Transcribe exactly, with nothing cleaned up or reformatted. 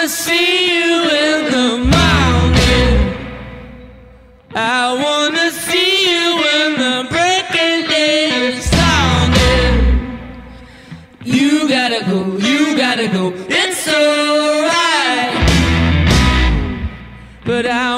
wanna see you in the morning. I wanna see you when the breaking day is sounding. You gotta go, you gotta go, it's alright. But I